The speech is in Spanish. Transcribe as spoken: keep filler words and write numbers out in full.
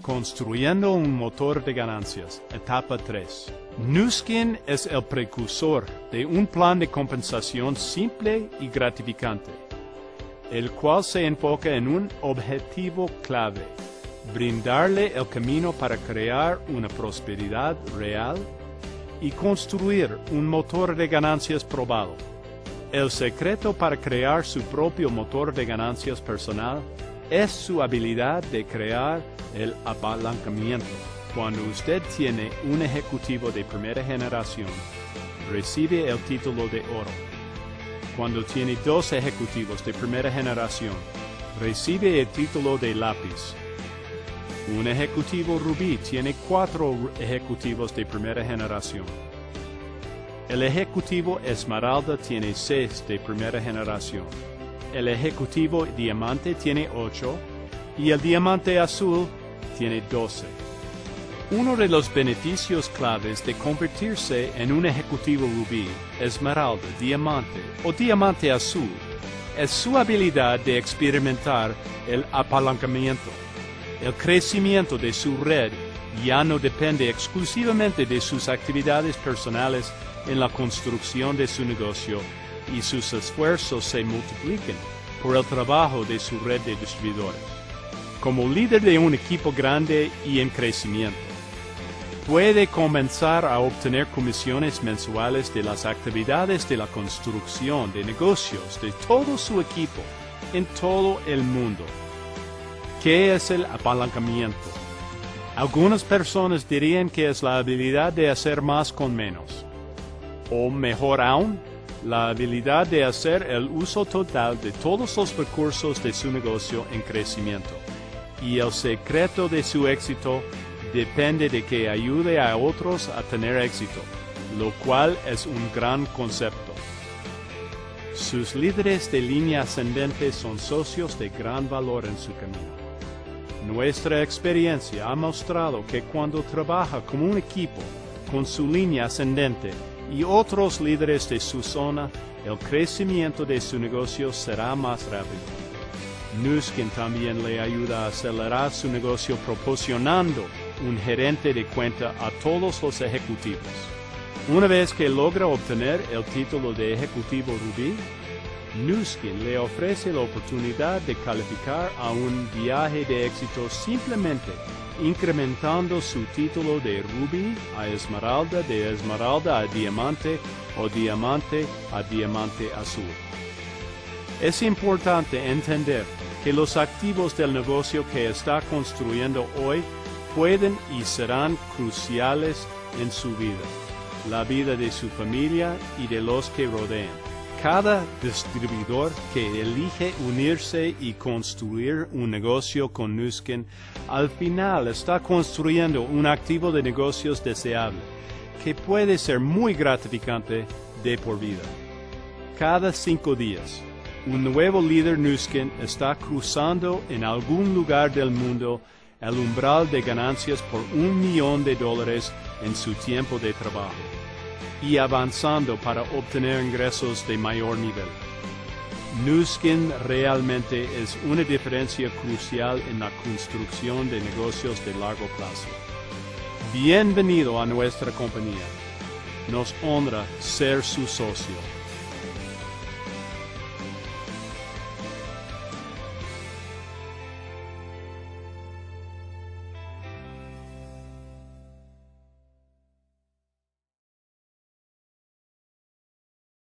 Construyendo un motor de ganancias, etapa tres. Nu Skin es el precursor de un plan de compensación simple y gratificante, el cual se enfoca en un objetivo clave: brindarle el camino para crear una prosperidad real y construir un motor de ganancias probado. El secreto para crear su propio motor de ganancias personal es su habilidad de crear el apalancamiento. Cuando usted tiene un ejecutivo de primera generación, recibe el título de oro. Cuando tiene dos ejecutivos de primera generación, recibe el título de lápiz. Un ejecutivo rubí tiene cuatro ejecutivos de primera generación. El ejecutivo esmeralda tiene seis de primera generación. El ejecutivo diamante tiene ocho y el diamante azul tiene doce. Uno de los beneficios claves de convertirse en un ejecutivo rubí, esmeralda, diamante o diamante azul es su habilidad de experimentar el apalancamiento. El crecimiento de su red ya no depende exclusivamente de sus actividades personales en la construcción de su negocio, y sus esfuerzos se multiplican por el trabajo de su red de distribuidores. Como líder de un equipo grande y en crecimiento, puede comenzar a obtener comisiones mensuales de las actividades de la construcción de negocios de todo su equipo en todo el mundo. ¿Qué es el apalancamiento? Algunas personas dirían que es la habilidad de hacer más con menos, o mejor aún, la habilidad de hacer el uso total de todos los recursos de su negocio en crecimiento. Y el secreto de su éxito depende de que ayude a otros a tener éxito, lo cual es un gran concepto. Sus líderes de línea ascendente son socios de gran valor en su camino. Nuestra experiencia ha mostrado que cuando trabaja como un equipo con su línea ascendente y otros líderes de su zona, el crecimiento de su negocio será más rápido. Nu Skin también le ayuda a acelerar su negocio proporcionando un gerente de cuenta a todos los ejecutivos. Una vez que logra obtener el título de ejecutivo rubí, Nu Skin le ofrece la oportunidad de calificar a un viaje de éxito simplemente incrementando su título de rubí a esmeralda, de esmeralda a diamante o diamante a diamante azul. Es importante entender que los activos del negocio que está construyendo hoy pueden y serán cruciales en su vida, la vida de su familia y de los que rodean. Cada distribuidor que elige unirse y construir un negocio con Nu Skin, al final está construyendo un activo de negocios deseable, que puede ser muy gratificante de por vida. Cada cinco días, un nuevo líder Nu Skin está cruzando en algún lugar del mundo el umbral de ganancias por un millón de dólares en su tiempo de trabajo, y avanzando para obtener ingresos de mayor nivel. Nu Skin realmente es una diferencia crucial en la construcción de negocios de largo plazo. Bienvenido a nuestra compañía. Nos honra ser su socio.